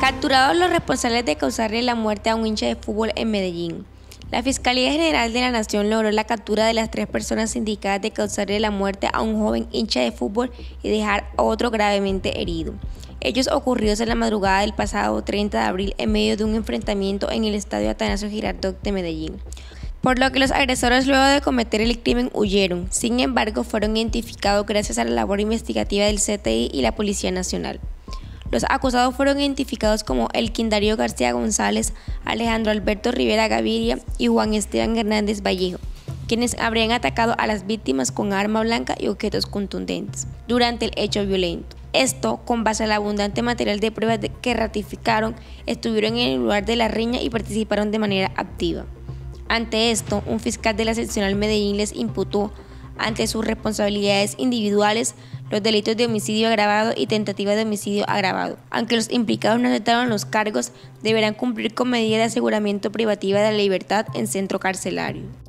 Capturados los responsables de causarle la muerte a un hincha de fútbol en Medellín. La Fiscalía General de la Nación logró la captura de las 3 personas indicadas de causarle la muerte a un joven hincha de fútbol y dejar a otro gravemente herido. Hechos ocurridos en la madrugada del pasado 30 de abril en medio de un enfrentamiento en el estadio Atanasio Girardot de Medellín, por lo que los agresores luego de cometer el crimen huyeron. Sin embargo, fueron identificados gracias a la labor investigativa del CTI y la Policía Nacional. Los acusados fueron identificados como Elkin Darío García González, Alejandro Alberto Rivera Gaviria y Juan Esteban Hernández Vallejo, quienes habrían atacado a las víctimas con arma blanca y objetos contundentes durante el hecho violento. Esto con base al abundante material de pruebas que ratificaron estuvieron en el lugar de la riña y participaron de manera activa. Ante esto, un fiscal de la seccional Medellín les imputó, ante sus responsabilidades individuales, los delitos de homicidio agravado y tentativa de homicidio agravado. Aunque los implicados no aceptaron los cargos, deberán cumplir con medida de aseguramiento privativa de la libertad en centro carcelario.